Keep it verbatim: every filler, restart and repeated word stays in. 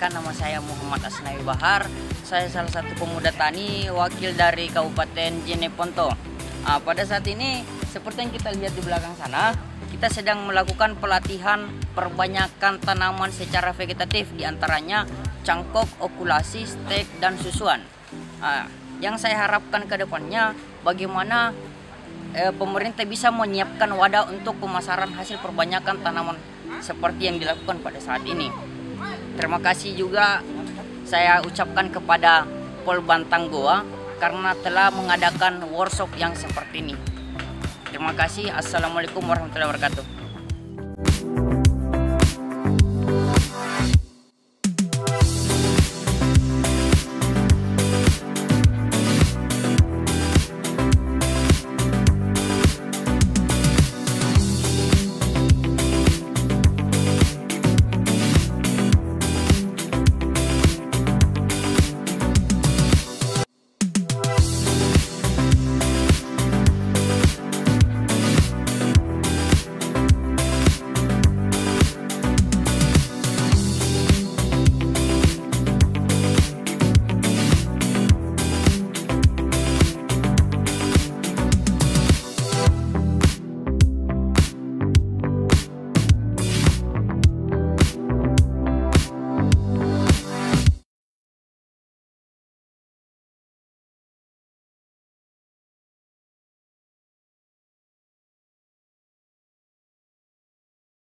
Perkenalkan, nama saya Muhammad Asnawi Bahar. Saya salah satu pemuda tani, wakil dari Kabupaten Jeneponto. Nah, pada saat ini, seperti yang kita lihat di belakang sana, kita sedang melakukan pelatihan perbanyakan tanaman secara vegetatif, diantaranya cangkok, okulasi, stek, dan susuan. Nah, yang saya harapkan ke depannya, bagaimana eh, pemerintah bisa menyiapkan wadah untuk pemasaran hasil perbanyakan tanaman seperti yang dilakukan pada saat ini. Terima kasih juga saya ucapkan kepada Pol Bantang Goa karena telah mengadakan workshop yang seperti ini. Terima kasih. Assalamualaikum warahmatullahi wabarakatuh.